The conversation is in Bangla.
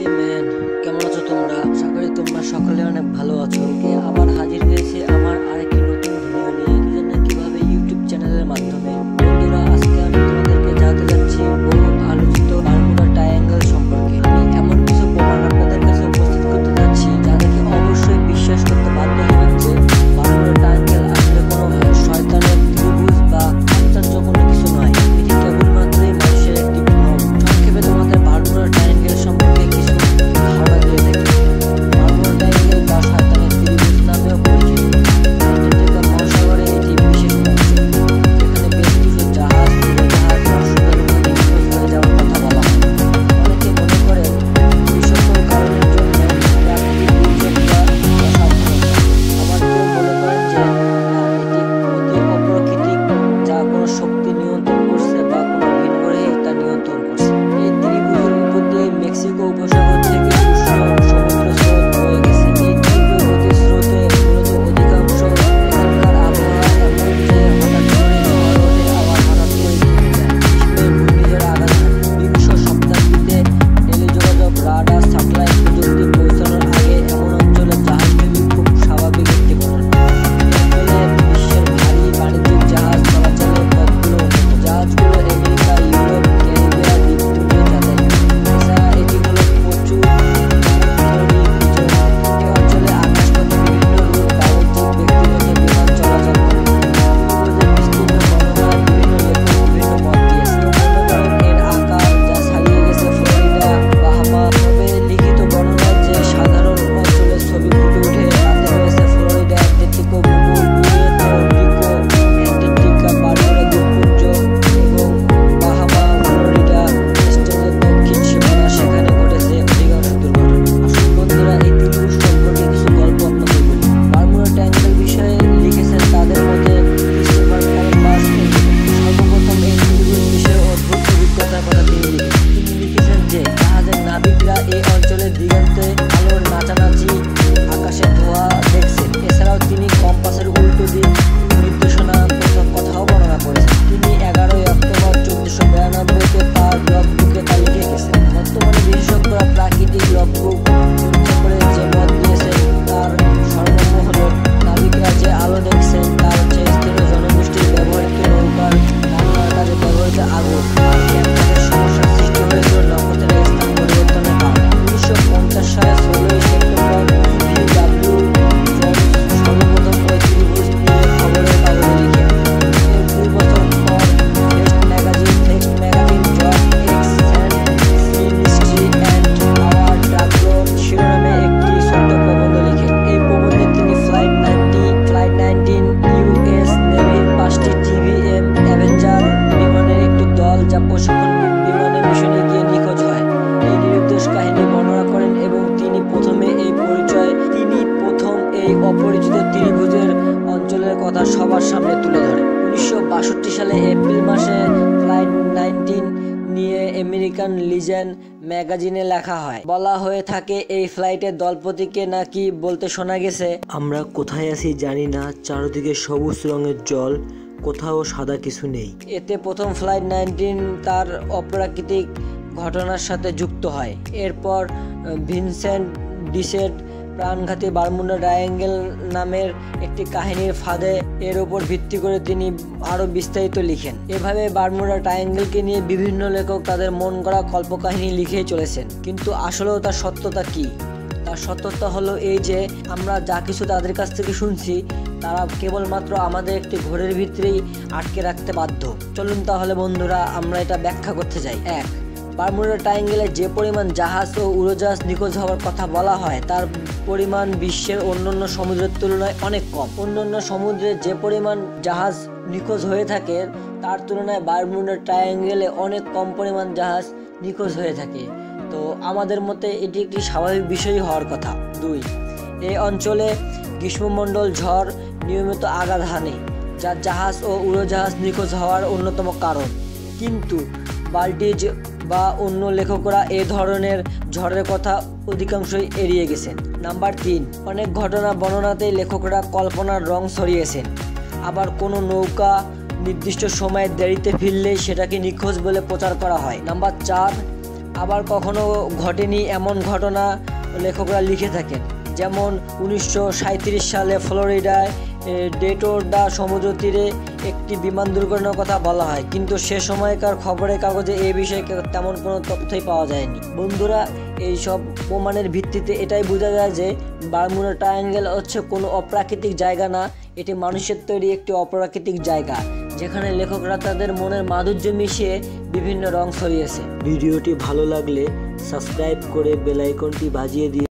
হে ম্যান, কেমন আছো তোমরা? আশা করি তোমরা সকলে অনেক ভালো আছো। আবার হাজির হয়েছে আমার আরেকটি নতুন ভিডিও নিয়ে, কি জানো কিভাবে ইউটিউব চ্যানেলের মাধ্যমে। বন্ধুরা, আজকে আমি তোমাদেরকে জানাতে যাচ্ছি বহু আলোচিত বারমুডা ট্রায়াঙ্গেল সম্পর্কে। আমি এমন কিছু প্রমাণ আপনাদের কাছে উপস্থিত করতে যাচ্ছি যা দেখে অবশ্যই বিশ্বাস করতে বাধ্য হবেন যে বারমুডা ট্রায়াঙ্গেল আসলে কোনো শয়তানের ত্রিভুজ বা আশ্চর্যপূর্ণ কিছু নয়। এটি কেবলমাত্রই মানুষের একটি ভ্রম। সংক্ষেপে তোমাদের বারমুডা ট্রায়াঙ্গেল সম্পর্কে কিছু ধারণা দিয়ে থাকি। বারমুডা ট্রায়াঙ্গেল বা শয়তানের ত্রিভুজ নামেও পরিচিত। অ্যান্টার্কটিকা মহাসাগরে এটি বিশেষ অংশ, যেখানে বেশ কিছু জাহাজ, উড়োজাহাজ রহস্যজনকভাবে নিখোঁজ হয়ে যাওয়ার কথা বলা হয়। অনেকে মনে করেন এই সকল কারণের জন্য প্রাকৃতিক দুর্যোগ বা অসাবধানতা। আবার কেউ মনে করেন যে এটি অতি অপ্রাকৃতিক, যা কোনো শক্তি নিয়ন্ত্রণ করছে বা কোনো ভিন গ্রহে তা নিয়ন্ত্রণ করছে। এই ত্রিভুজের উপর দিয়ে মেক্সিকো উপসাগর থেকে উষ্ণ সমুদ্র স্রোত বয়ে গেছে। এই তীব্র গতির স্রোতে মূলত অধিকাংশ এখানকার আবহাওয়া এমন যে হঠাৎ করে ঝড় ওঠে, আবার হঠাৎ করে থেমে যায়। গ্রীষ্মে ঘূর্ণিঝড় আঘাত হানে। বিংশ শতাব্দীতে টেলিযোগাযোগ, রাডার, স্যাটেলাইট প্রযুক্তি পৌঁছানোর আগে এমন অঞ্চলে জাহাজ ডুবি খুব স্বাভাবিক একটি ঘটনা। এর ফলে বিশ্বের ভারী বাণিজ্যিক জাহাজ চলাচলের পথগুলো উন্নত। জাহাজগুলো আমেরিকা, ইউরোপ, ক্যারিবিয়ান দ্বীপপুঞ্জে যাতায়াত করে। এছাড়া এটি হলো প্রচুর তড়িৎ বিচরণ। এই অঞ্চলে আকাশপথে বিভিন্ন রুট, বাণিজ্যিক, ব্যক্তিগত বিমান চলাচল করে। ত্রিভুজের বিস্তীর্ণ বর্ণনায় বিভিন্ন লেখক বিভিন্ন মত দিয়েছে। মনে করেন এর আকার যা ছাড়িয়ে গেছে ফ্লোরিডা, বাহামা। তবে লিখিত বর্ণনায় যে সাধারণ অঞ্চলের ছবি ফুটে ওঠে তাতে রয়েছে ফ্লোরিডা, অ্যাটলান্টিকো উপকূল, পুয়ের্তো রিকো, অ্যান্টার্কটিকা, বারমুডা দ্বীপপুঞ্জ এবং বাহামা, ফ্লোরিডা স্টেটের দক্ষিণ সীমানা। সেখানে ঘটেছে অধিকাংশ দুর্ঘটনা। আসুন বন্ধুরা, এই ত্রিভুজ সম্পর্কে কিছু গল্প আপনাদের বলি। বারমুডা ট্রায়াঙ্গেল বিষয়ে লিখেছেন তাদের মধ্যে ক্রিস্টোফার কলম্বাস একজন। সর্বপ্রথম এই ত্রিভুজ বিষয়ে অদ্ভুত অভিজ্ঞতার কথা তিনি লিখেছেন। তিনি লিখেছেন যে জাহাজের নাবিকরা এই অঞ্চলের দিগন্তে আলোর নাচানাচি, আকাশে ধোঁয়া দেখছেন। এছাড়াও তিনি কম্পাসের উল্টো দিক নির্দেশনা কথাও বর্ণনা করেছেন। তিনি 11 অক্টোবর 1492-তে তার লগবুকে তা লিখে গেছেন। বর্তমানে বিশেষজ্ঞরা প্রাকৃতিক লগবুক পরীক্ষা করে যে মত দিয়েছেন তার সর্বম্য হল নাবিকরা যে আলো দেখছেন তার চেয়ে স্থির জনগোষ্ঠীর ব্যবহৃত নৌকার রান্নার কাজে ব্যবহৃত আগুন আর ক্যাম্পাসের সমস্যার সৃষ্টি হয়েছিল নক্ষত্রের স্থান পরিবর্তনের কারণে। 1950 সালের 16 সেপ্টেম্বর EVW জোন্স সর্বপ্রথম ওই ত্রিভুজ নিয়ে খবরের কাগজে লিখেন। এর 2 বছর পর text magazine job X and সিনিস্ট্রি অ্যান্ড আওয়ার ডাব্লন শিরোনামে একটি ছোট্ট প্রবন্ধ লিখেন। এই প্রবন্ধে তিনি ফ্লাইট 19 ইউএস নেভির 5টি TBM অ্যাভেঞ্জার বিমানের একটি দল যা প্রশিক্ষণ বিমানে মিশনে গিয়ে নিখোঁজ হয় এই নিরুদ্দেশ কাহিনী বর্ণনা করেন এবং তিনি প্রথম এই অপরিচিত ত্রিভুজের অঞ্চলের কথা সবার সামনে তুলে ধরেন। 1962 সালে এপ্রিল মাসে ফ্লাইট 19 নিয়ে আমেরিকান লিজেন্ড ম্যাগাজিনে লেখা হয়। বলা হয়ে থাকে এই ফ্লাইটের দলপতিকে নাকি বলতে শোনা গেছে, আমরা কোথায় আছি জানি না, চারদিকে সবুজ রঙের জল, কোথাও সাদা কিছু নেই। এতে প্রথম ফ্লাইট 19 তার অপ্রাকৃতিক ঘটনার সাথে যুক্ত হয়। এরপর ভিনসেন্ট ডিসেট প্রাণঘাতী বারমুডা ট্রায়াঙ্গেল নামের একটি কাহিনীর ফাঁদে এর উপর ভিত্তি করে তিনি আরো বিস্তারিত লিখেন। এভাবে বারমুডা ট্রায়াঙ্গেলকে নিয়ে বিভিন্ন লেখক তাদের মন গড়া কল্পকাহিনী লিখেই চলেছেন। কিন্তু আসলেও তার সত্যতা কি? তার সত্যতা হলো এই যে আমরা যা কিছু তাদের কাছ থেকে শুনছি তারা কেবলমাত্র আমাদের একটি ঘোরের ভিতরেই আটকে রাখতে বাধ্য। চলুন তাহলে বন্ধুরা আমরা এটা ব্যাখ্যা করতে যাই। 1. বারমুডা ট্রায়াঙ্গেলে যে পরিমাণ জাহাজ ও উড়োজাহাজ নিখোঁজ হওয়ার কথা বলা হয় তার পরিমাণ বিশ্বের অন্যান্য সমুদ্রের তুলনায় অনেক কম। অন্যান্য সমুদ্রে যে পরিমাণ জাহাজ নিখোঁজ হয়ে থাকে তার তুলনায় বারমুডা ট্রায়াঙ্গেলে অনেক কম পরিমাণ জাহাজ নিখোঁজ হয়ে থাকে। তো আমাদের মতে এটি একটি স্বাভাবিক বিষয়ই হওয়ার কথা। 2. এই অঞ্চলে গ্রীষ্মমণ্ডল ঝড় নিয়মিত আঘাত হানে, যা জাহাজ ও উড়োজাহাজ নিখোঁজ হওয়ার অন্যতম কারণ। কিন্তু বাল্টিজ বা অন্য লেখকরা এ ধরনের ঝড়ের কথা অধিকাংশই এড়িয়ে গেছেন। নাম্বার 3, অনেক ঘটনা বর্ণনাতেই লেখকরা কল্পনার রং ছড়িয়েছেন। আবার কোনো নৌকা নির্দিষ্ট সময়ে দেরিতে ফিরলে সেটাকে নিখোঁজ বলে প্রচার করা হয়। নাম্বার 4, আবার কখনো ঘটেনি এমন ঘটনা লেখকরা লিখে থাকেন। যেমন 1937 সালে ফ্লোরিডায় ডেটোর্ডা সমুদ্র তীরে একটি বিমান দুর্ঘটনার কথা বলা হয়, কিন্তু সে সময়কার খবরের কাগজে এই বিষয়ে তেমন কোনো তথ্যই পাওয়া যায়নি। বন্ধুরা, এই সব প্রমাণের ভিত্তিতে এটাই বোঝা যায় যে বারমুডা ট্রায়াঙ্গেল হচ্ছে কোনো অপ্রাকৃতিক জায়গা না, এটি মানুষের তৈরি একটি অপ্রাকৃতিক জায়গা, যেখানে লেখকরা তাদের মনের মাধুর্য মিশিয়ে বিভিন্ন রং ছড়িয়েছে। ভিডিওটি ভালো লাগলে সাবস্ক্রাইব করে বেল আইকনটি বাজিয়ে দিয়ে